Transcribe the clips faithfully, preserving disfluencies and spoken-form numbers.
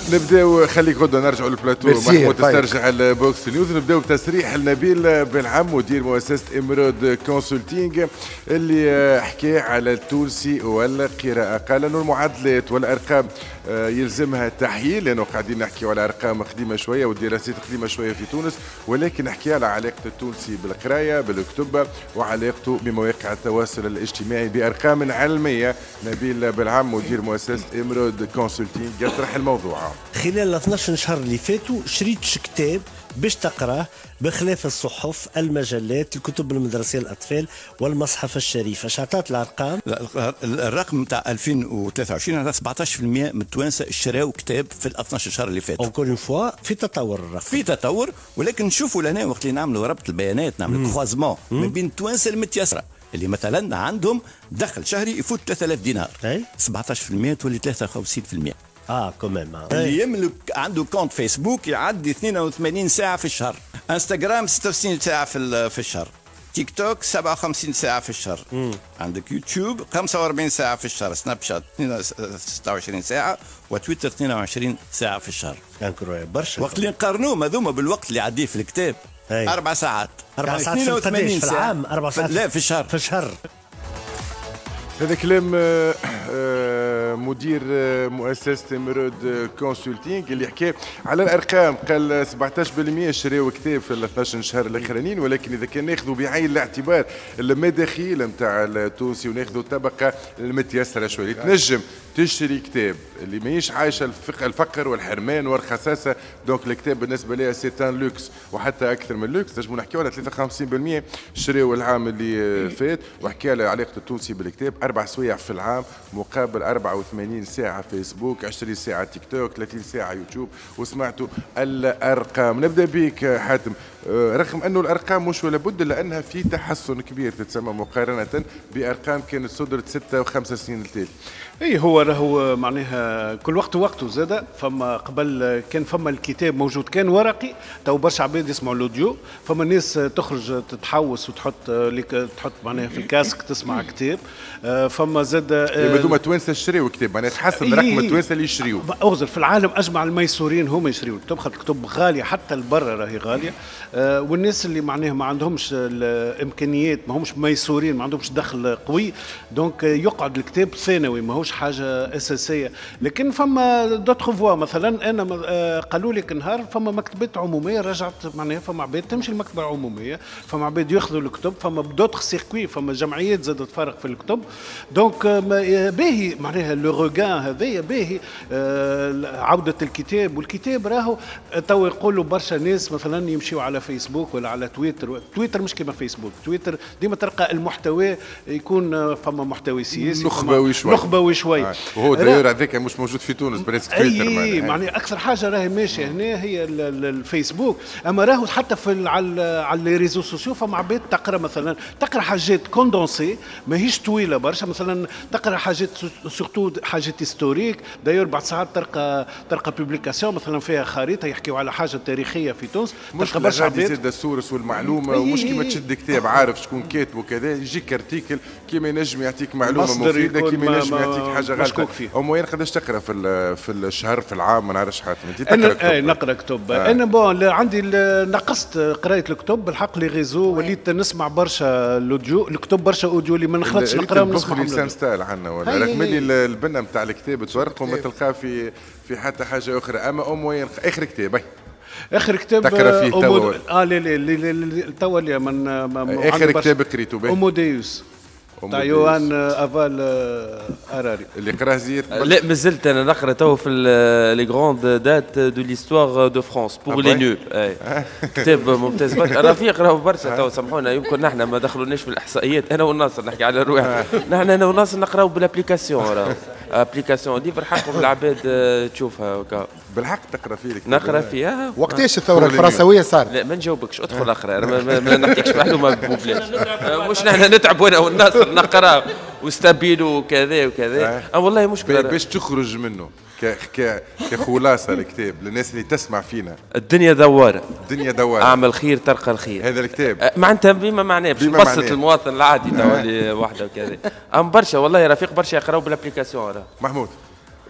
نبداو خليك غدا نرجعوا للبلاتو محمود تسترجع البوكس نيوز. نبداو بتصريح لنبيل بن عم مدير مؤسسه امرود كونسلتينغ اللي حكى على التونسي والقراءه. قال انه المعادلات والارقام يلزمها تحييل لانه قاعدين نحكيو على ارقام قديمه شويه والدراسات قديمه شويه في تونس، ولكن نحكي على علاقه التونسي بالقرايه بالكتب وعلاقته بمواقع التواصل الاجتماعي بارقام علميه. نبيل بن عم مدير مؤسسه امرود كونسلتينغ يطرح الموضوع. خلال اثناش شهر اللي فاتوا شريت كتاب باش تقراه بخلاف الصحف المجلات الكتب المدرسيه للاطفال والمصحف الشريف. اش عطات الارقام؟ الرقم نتاع ألفين وثلاثة وعشرين على سبعطاش بالمئة من التوانسه اشتراو كتاب في ال اثناش شهر اللي فاتوا. اونكور اون فوا في تطور الرقم، في تطور، ولكن نشوفوا لهنا وقت اللي نعملوا ربط البيانات نعملوا كروازمون ما بين التوانسه المتيسره اللي مثلا عندهم دخل شهري يفوت ثلاثة آلاف دينار، سبعطاش بالمئة تولي ثلاثة وخمسين بالمئة. اه كوميم آه. اللي يملك عنده كونت فيسبوك يعدي اثنين وثمانين ساعه في الشهر، انستغرام ستة وستين ساعه في في الشهر، تيك توك سبعة وخمسين ساعه في الشهر، مم. عندك يوتيوب خمسة وأربعين ساعه في الشهر، سناب شات ستة وعشرين ساعه، وتويتر اثنين وعشرين ساعه في الشهر. انكرويبل برشا. وقت اللي نقارنوه هذوما بالوقت اللي يعديه في الكتاب هي. اربع ساعات اربع يعني ساعات اثنين وثمانين في العام، اربع ساعات لا في الشهر في الشهر. هذا كلام مدير مؤسسة امرود كونسلتينغ اللي حكى على الارقام. قال سبعطاش بالمئة شراو كتاب في ال اثناش شهر الاخرانيين، ولكن اذا كان ناخذوا بعين الاعتبار المداخيل نتاع التونسي وناخذوا الطبقه المتيسره شويه اللي تنجم تشتري كتاب اللي ماهيش عايشه الفقر والحرمان والخساسه، دونك الكتاب بالنسبه لها سي ان لوكس وحتى اكثر من لوكس. نجموا نحكيو على ثلاثة وخمسين بالمئة شراو العام اللي فات. وحكى على علاقه التونسي بالكتاب أربع سوايع في العام مقابل أربعة وثمانين ساعة فيسبوك، عشرين ساعة تيك توك، ثلاثين ساعة يوتيوب. وسمعتوا الأرقام. نبدأ بك حاتم. رغم أنه الأرقام مش ولا بد إلا أنها في تحسن كبير تتسمى مقارنة بأرقام كانت صدرت ستة وخمسة سنين التالي. اي هو راهو معناها كل وقت وقته زاد. فما قبل كان فما الكتاب موجود كان ورقي، تو برشا عباد يسمعوا الاوديو. فما الناس تخرج تتحوس وتحط ليك تحط معناها في الكاسك تسمع كتاب. فما زاد هذوما توانسه يشريوا كتاب معناها تحسن رقم التوانسه اللي يشريوا. اغزر في العالم اجمع الميسورين هما يشريوا الكتب، خاطر الكتب غاليه حتى لبرا راهي غاليه. والناس اللي معناها ما عندهمش الامكانيات ما همش ميسورين ما عندهمش دخل قوي، دونك يقعد الكتاب ثانوي ما هوش حاجه اساسيه. لكن فما دوتر فوا مثلا انا قالوا لك نهار فما مكتبات عموميه رجعت معناها فما عباد تمشي المكتبه العموميه، فما عباد ياخذوا الكتب، فما دوتر سيركوي، فما جمعيات زادت تفرق في الكتب. دونك باهي معناها لو روغان هذايا باهي عوده الكتاب. والكتاب راهو تو يقولوا برشا ناس مثلا يمشيوا على فيسبوك ولا على تويتر. تويتر مش كما فيسبوك، تويتر ديما تلقى المحتوى يكون فما محتوى سياسي نخبوي شوي نخبوي شوي. وهو داير هذاك مش موجود في تونس بريسك تويتر. اي معناها اكثر حاجه راهي ماشيه هنا هي الفيسبوك. اما راهو حتى في على على لي ريزو سوسيو فما عباد تقرا مثلا تقرا حاجات كوندونسي ماهيش طويله برشا، مثلا تقرا حاجات سورتو حاجات هيستوريك. داير بعد ساعات تلقى تلقى بوبليكاسيون مثلا فيها خريطه يحكيو على حاجه تاريخيه في تونس. تلقى برشا عباد يزيد السورس والمعلومه ومش كيما تشد كتاب عارف شكون كاتبه كذا يجيك ارتيكل كيما ينجم يعطيك معلومه مفيده كيما ينجم يعطيك حاجه غلطه. او موين قداش تقرا في في الشهر في العام ما نعرفش حاتم انت تقرا كتب؟ انا نقرا كتب. آه. انا بون عندي نقصت قرايه الكتب بالحق لي ريزو، وليت نسمع برشا الاوديو الكتب برشا اوديو اللي ما نخلطش نقرا ونسمع. لسان ستايل عندنا ولا رغم اللي البنه نتاع الكتاب تورق وما تلقاه في في حتى حاجه اخرى. اما او موين اخر كتاب اخر كتاب تقرا فيه توا؟ اه لا لا توا من اخر كتاب قريته به اوموديوس تاع يوان افال اراري اللي قراه زيد. لا مازلت انا نقرا تو في لي غروند دات دو ليستوار دو فرانس بور لي نول. كتاب ممتاز برشا. راه في يقراو برشا تو سامحونا يمكن نحن ما دخلوناش في الاحصائيات. انا والناصر نحكي على روحي نحن انا والناصر نقراو بالابليكاسيون. راه ابليكاسيون ليفر حقهم العباد تشوفها هكا بالحق تقرا فيه الكتاب نقرا فيها. وقتاش الثوره الفرنسويه صار؟ لا ما نجاوبكش ادخل اقرا ما نحكيكش معلومه ببلاش. مش نحن نتعب انا والناصر نقرا وستابيلو وكذا وكذا. اه والله مشكله باش تخرج منه ك ك كخلاصه الكتاب للناس اللي تسمع فينا. الدنيا دواره، الدنيا دواره، اعمل خير تلقى الخير. هذا الكتاب أه معناتها بما معناه باش نبسط المواطن العادي تو اللي وحده وكذا. ام برشا والله رفيق برشا يقراو بالابليكاسيون. راه محمود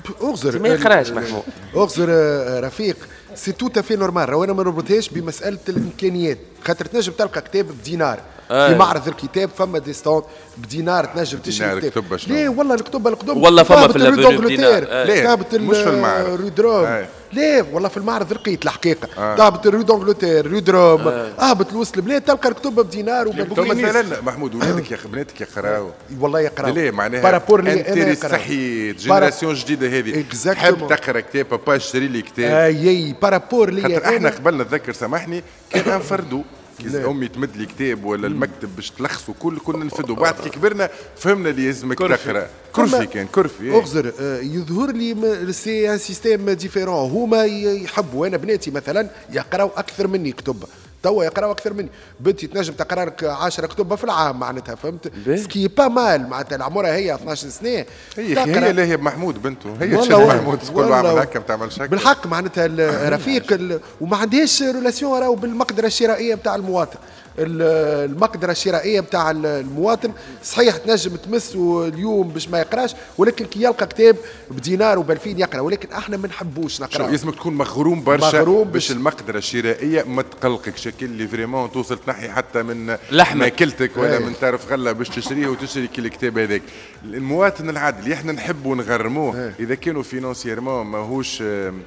اغزر ما يقراش محمود. اغزر رفيق، سي تو في نورمال. راهو انا ما نربطهاش بمساله الامكانيات، خاطر تنجم تلقى كتاب بدينار في معرض الكتاب، فما دي ستوند بدينار تنجم تشري كتاب. ليه والله الكتب القدم والله فما في الدينار. ليه مش في المعرض رودروم. ليه والله في المعرض لقيت الحقيقه تهبط الرو دونجلتير رودروم اهبط لوسط البلاد تلقى الكتب بدينار وبالفلوس. مثلا محمود ولادك يا بناتك يقراوا والله يقراوا. ليه معناها بارابور لي انت صحي جينيراسيون جديده هذه تحب تقرا كتاب بابا اشتري لي كتاب. اي بارابور لي خاطر احنا قبل نتذكر سامحني كان انفردوا كي امي تمد لي كتاب ولا المكتب باش تلخصوا كل كنا نفدوا. بعد كي كبرنا فهمنا اللي يلزمك تقرا. كرفي كان كرفي اغزر يظهر لي سي ان سيستيم ديفيرون. هما يحبوا، انا بناتي مثلا يقراوا اكثر مني كتب، توا يقراوا اكثر مني. بنتي تنجم تقرا لك عشرة كتب في العام معناتها، فهمت؟ سكي با مال معناتها عمرها هي اثناش سنه. هي هي اللي هي بمحمود بنته، هي تشد محمود تقول له اعمل هكا ما تعملش هكا بالحق معناتها الرفيق. وما عندهاش ريلاسيون راهو بالمقدره الشرائيه نتاع المواطن. المقدره الشرائيه نتاع المواطن صحيح تنجم تمسه اليوم باش ما يقراش، ولكن كي يلقى كتاب بدينار وبالفين يقرا. ولكن احنا ما نحبوش نقرا. لازمك تكون مغروم برشا مغروم باش المقدره الشرائيه ما تقلقك شكل اللي فريمون توصل تنحي حتى من ماكلتك ولا من طرف غله باش تشريه وتشري كل الكتاب هذاك. المواطن العادي اللي احنا نحبوا نغرموه اذا كانوا فينونسيرمون ماهوش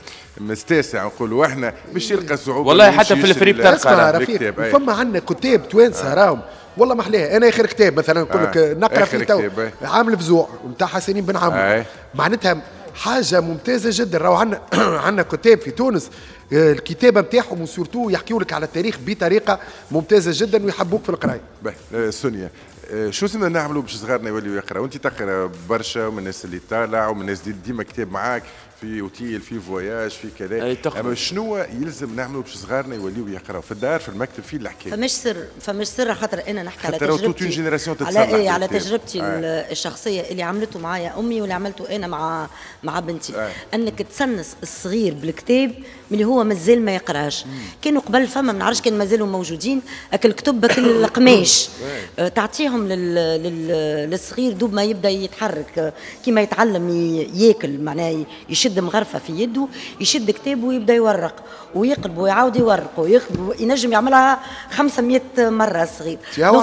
مستاسع نقولوا احنا باش يلقى صعوبه. والله حتى في الفريب تلقى الكتاب. فما عندنا كتاب توانسه راهم والله محلاه. انا اخر كتاب مثلا نقول لك آه. نقرا في تو عامل فزوع نتاع حسنين بن عمرو آه. معناتها حاجه ممتازه جدا. راهو عندنا عندنا كتاب في تونس الكتابه نتاعهم وسورتو يحكيوا لك على التاريخ بطريقه ممتازه جدا ويحبوك في القرايه. باهي سونيا، شو زلنا نعملوا باش صغارنا يوليوا يقراوا؟ وانت تقرا برشا ومن الناس اللي طالع ومن الناس اللي ديما كتاب معاك في اوتيل في فواياج في كذا. اما شنو يلزم نعملوا باش صغارنا يوليوا يقراوا في الدار في المكتب في الحكايه؟ فماش سر فماش سر خاطر انا نحكي على تجربتي على ايه على تجربتي آه. الشخصيه اللي عملته معايا امي واللي عملته انا مع مع بنتي آه. انك تسنس الصغير بالكتاب من هو مازال ما يقراش. كانوا قبل فما ما نعرفش كان مازالوا موجودين اكل كتب اكل القماش آه. تعطيهم لل... لل... للصغير دوب ما يبدا يتحرك كيما يتعلم ياكل معناه يشد مغرفه في يده يشد كتاب ويبدا يورق ويقلب ويعاود يورق ويقلب ينجم يعملها خمسمية مره الصغير.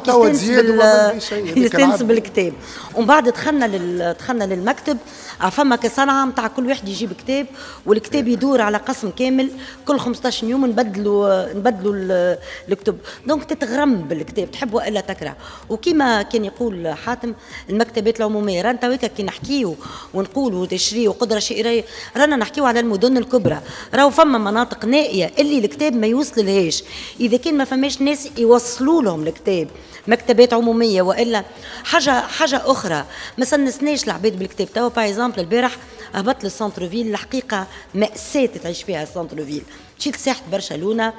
يستانس بالكتاب. ومن بعد دخلنا لل... دخلنا للمكتب فما كصنعه نتاع كل واحد يجيب كتاب والكتاب يدور على قسم كامل كل خمسطاش يوم نبدلوا نبدلوا الكتب. دونك تتغرم بالكتاب تحب والا تكره. وكما كان يقول حاتم المكتبات العموميه رانا تويكا كي نحكيو ونقولوا تشري وقدره شرائيه رانا نحكيو على المدن الكبرى. راهو فما مناطق نائيه اللي الكتاب ما يوصل لهاش. اذا كان ما فماش ناس يوصلوا لهم الكتاب مكتبات عموميه والا حاجه حاجه اخرى ما سنسناش العباد بالكتاب. توا باغ اكزومبل البارح هبطت للسنتر فيل الحقيقه ماساه تعيش فيها السنتر فيل. مشيت لساحه برشلونه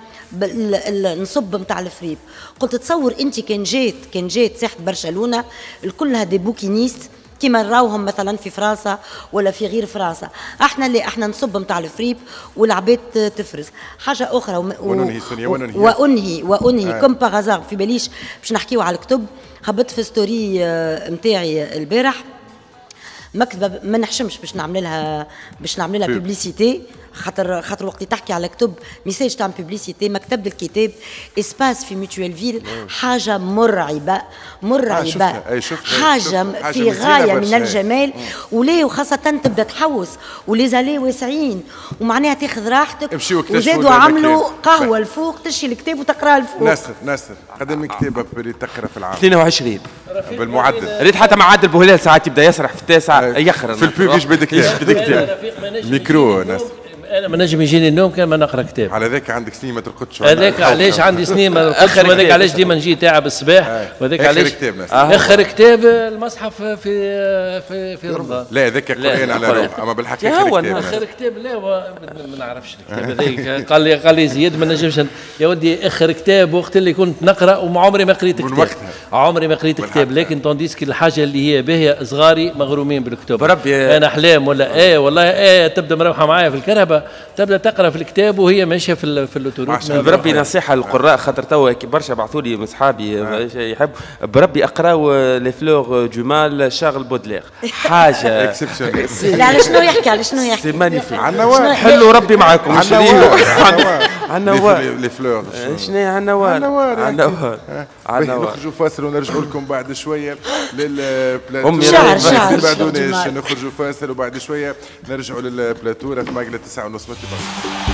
نصب نتاع الفريب قلت تصور انت كان جيت كان جيت ساحه برشلونه الكلها دي بوكينيست كما نراوهم مثلا في فرنسا ولا في غير فرنسا. احنا اللي احنا نصب نتاع الفريب والعباد تفرز. حاجه اخرى و... وننهي سونيا وننهي وانهي وانهي آه. كم باغازار في باليش باش نحكيو على الكتب. هبطت في ستوري نتاعي البارح مكتبه ما نحشمش باش نعمل لها باش نعمل لها بوبليسيتي خاطر خاطر وقت تحكي على كتب ميساج تاع بوبليسيتي. مكتبه الكتاب اسباس في ميتويل فيل حاجه مرعبه مرعبه آه حاجه في غايه من الجمال وليه وخاصه تبدا تحوس وليزالي واسعين ومعناها تاخذ راحتك وزادوا عملوا قهوه الفوق تشي الكتاب وتقرا الفوق. ناصر ناصر قدام من كتابه تقرا في العام اثنين وعشرين بالمعدل. ريت حتى مع عادل بوهلال ساعات يبدا يسرح في التاسع يخرج في البيب يجبد كتاب ميكرو ناصر. انا ما نجم يجيني النوم كان ما نقرا كتاب. على ذاك عندك سنين ما ترقدش. هذاك علاش عندي سنين ما نرقدش وهذاك علاش ديما نجي تاعب الصباح وهذاك علاش اخر كتاب المصحف في في في رمضان. لا هذاك قران على روح اما بالحقيقه هو اخر كتاب لا ما نعرفش الكتاب هذاك. قال لي قال لي زياد ما نجمش يا ودي اخر كتاب وقت اللي كنت نقرا وما عمري ما قريت كتاب. عمري ما قريت كتاب الكتاب، لكن تونديسك الحاجه اللي هي باهيه صغاري مغرومين بالكتب. بربي انا احلام ولا ايه والله ايه تبدا مروحه معايا في الكرهبه تبدا تقرا في الكتاب وهي ماشيه في في الاوتوروت. بربي نصيحه للقراء خاطر توا برشا بعثوا لي من صحابي يحب بربي اقراو لي فلور دو مال شارل بودلير حاجه اكسبسيونيل. لا على شنو يحكي على شنو يحكي؟ سي مانيفيك. عالنوار حلو ربي معاكم. عالنوار لي فلور شنو هي عالنوار؟ عالنوار عالنوار عالنوار. نخرجوا فاصل ونرجعوا لكم بعد شويه للبلاتو. شعر شعر بعدوناش نخرجوا فاصل وبعد شويه نرجعوا للبلاتو. راه ماقله تسعة ونص.